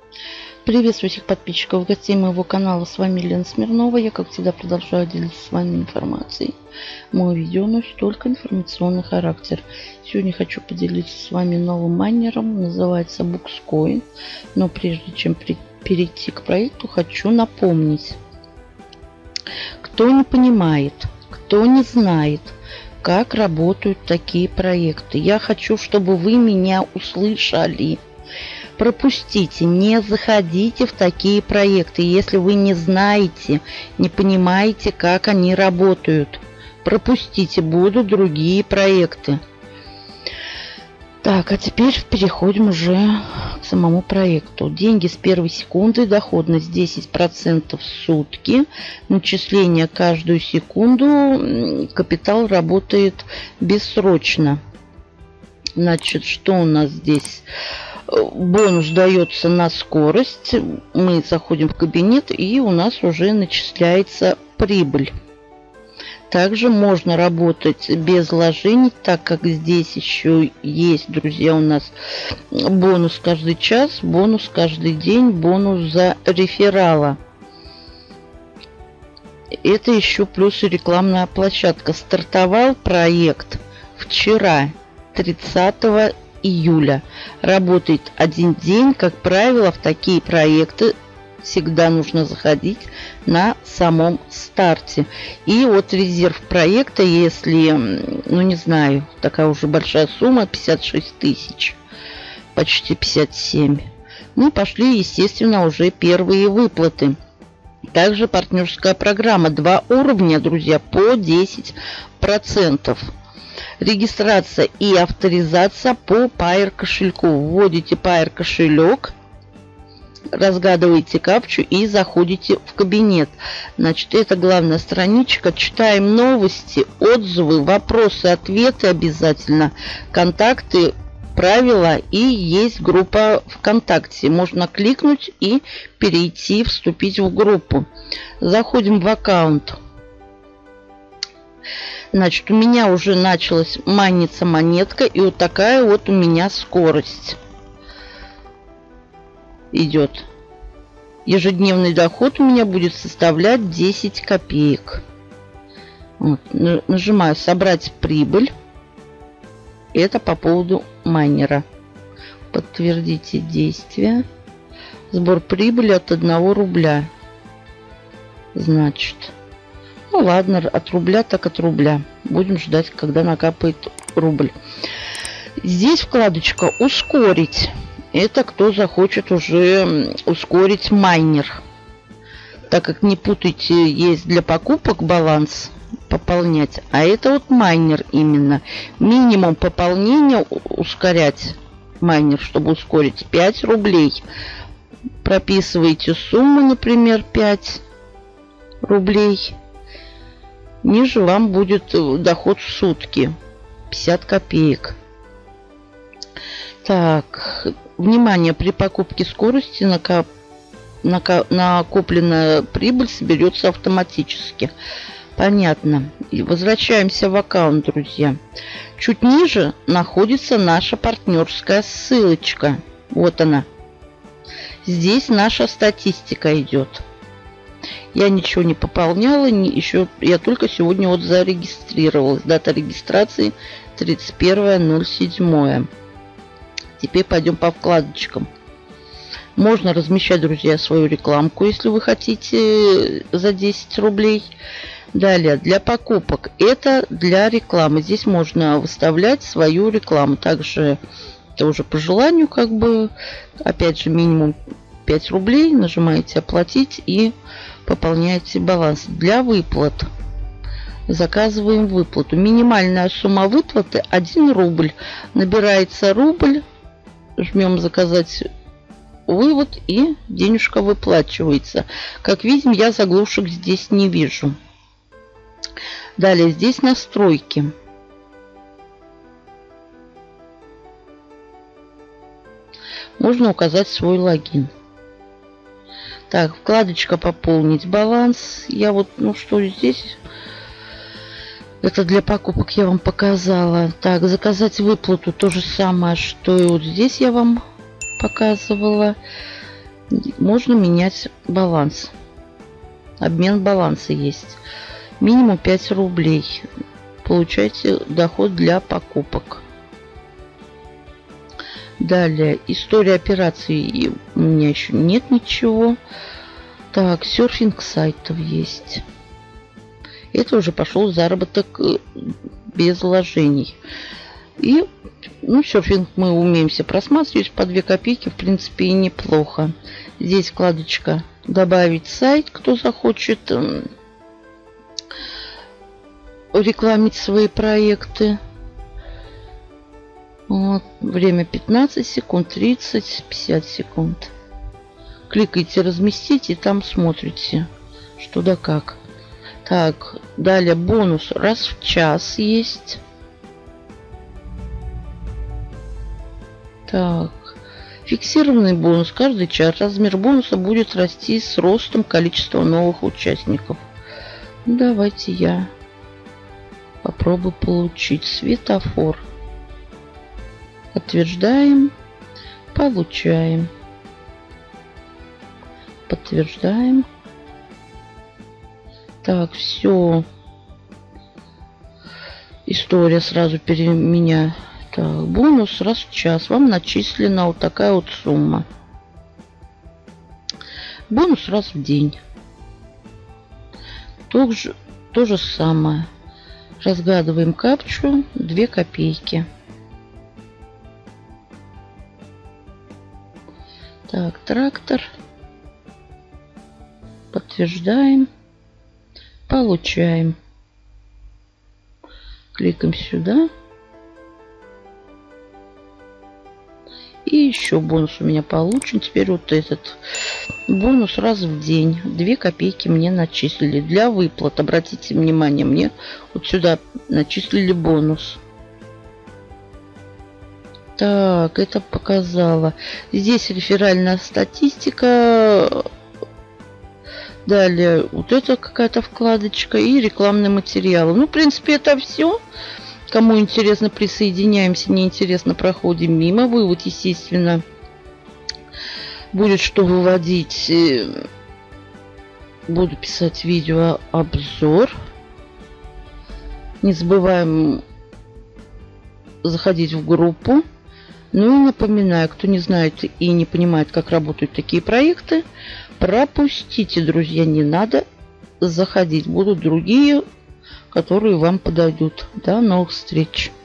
Приветствую всех подписчиков, гостей моего канала. С вами Елена Смирнова. Я, как всегда, продолжаю делиться с вами информацией. Мое видео носит только информационный характер. Сегодня хочу поделиться с вами новым майнером. Называется Buxcoin. Но прежде чем перейти к проекту, хочу напомнить. Кто не понимает, кто не знает, как работают такие проекты, я хочу, чтобы вы меня услышали. Пропустите, не заходите в такие проекты, если вы не знаете, не понимаете, как они работают. Пропустите, будут другие проекты. Так, а теперь переходим уже к самому проекту. Деньги с первой секунды, доходность 10% в сутки, начисление каждую секунду, капитал работает бессрочно. Значит, что у нас здесь? Бонус дается на скорость. Мы заходим в кабинет, и у нас уже начисляется прибыль. Также можно работать без вложений, так как здесь еще есть, друзья, у нас бонус каждый час, бонус каждый день, бонус за реферала. Это еще плюс и рекламная площадка. Стартовал проект вчера, 30 июля. Работает один день. Как правило, в такие проекты всегда нужно заходить на самом старте. И вот резерв проекта, если, ну не знаю, такая уже большая сумма, 56 тысяч, почти 57. Ну, пошли, естественно, уже первые выплаты. Также партнерская программа. 2 уровня, друзья, по 10%. Регистрация и авторизация по Payeer кошельку. Вводите Payeer кошелек, разгадываете капчу и заходите в кабинет. Значит, это главная страничка. Читаем новости, отзывы, вопросы, ответы обязательно, контакты, правила, и есть группа ВКонтакте. Можно кликнуть и перейти, вступить в группу. Заходим в аккаунт. Значит, у меня уже началась майниться монетка, и вот такая вот у меня скорость идет. Ежедневный доход у меня будет составлять 10 копеек. Вот. Нажимаю «Собрать прибыль». Это по поводу майнера. Подтвердите действия. Сбор прибыли от 1 рубля. Значит... Ну ладно, от рубля так от рубля. Будем ждать, когда накапает рубль. Здесь вкладочка «Ускорить». Это кто захочет уже ускорить майнер. Так как, не путайте, есть для покупок баланс пополнять. А это вот майнер именно. Минимум пополнения ускорять майнер, чтобы ускорить, 5 рублей. Прописываете сумму, например, 5 рублей. Ниже вам будет доход в сутки 50 копеек. Так, внимание, при покупке скорости накопленная прибыль соберется автоматически. Понятно. И возвращаемся в аккаунт, друзья. Чуть ниже находится наша партнерская ссылочка. Вот она. Здесь наша статистика идет. Я ничего не пополняла, я только сегодня вот зарегистрировалась. Дата регистрации 31.07. Теперь пойдем по вкладочкам. Можно размещать, друзья, свою рекламку, если вы хотите, за 10 рублей. Далее, для покупок. Это для рекламы. Здесь можно выставлять свою рекламу. Также это уже по желанию, как бы. Опять же, минимум 5 рублей. Нажимаете «Оплатить» и пополняете баланс. Для выплат. Заказываем выплату. Минимальная сумма выплаты 1 рубль. Набирается рубль. Жмем «Заказать вывод», и денежка выплачивается. Как видим, я заглушек здесь не вижу. Далее здесь настройки. Можно указать свой логин. Так, вкладочка «Пополнить баланс». Я вот, ну что здесь? Это для покупок я вам показала. Так, заказать выплату. То же самое, что и вот здесь я вам показывала. Можно менять баланс. Обмен баланса есть. Минимум 5 рублей. Получаете доход для покупок. Далее. История операций. У меня еще нет ничего. Так, серфинг сайтов есть. Это уже пошел заработок без вложений. И, ну, серфинг мы умеем все просматривать. По 2 копейки, в принципе, и неплохо. Здесь вкладочка «Добавить сайт», кто захочет рекламить свои проекты. Вот. Время 15 секунд, 30, 50 секунд. Кликайте «Разместить» и там смотрите, что да как. Так, далее бонус раз в час есть. Так, фиксированный бонус каждый час. Размер бонуса будет расти с ростом количества новых участников. Давайте я попробую получить светофор. Подтверждаем. Получаем. Подтверждаем. Так, все. История сразу меня. Так, бонус раз в час. Вам начислена вот такая вот сумма. Бонус раз в день. То же самое. Разгадываем капчу. 2 копейки. Так, трактор. Подтверждаем. Получаем. Кликаем сюда. И еще бонус у меня получен. Теперь вот этот бонус раз в день. 2 копейки мне начислили. Для выплат, обратите внимание, мне вот сюда начислили бонус. Так, это показало. Здесь реферальная статистика. Далее вот это какая-то вкладочка и рекламные материалы. Ну, в принципе, это все. Кому интересно, присоединяемся. Неинтересно, проходим мимо. Вывод, естественно, будет что выводить. Буду писать видеообзор. Не забываем заходить в группу. Ну и напоминаю, кто не знает и не понимает, как работают такие проекты, пропустите, друзья, не надо заходить. Будут другие, которые вам подойдут. До новых встреч!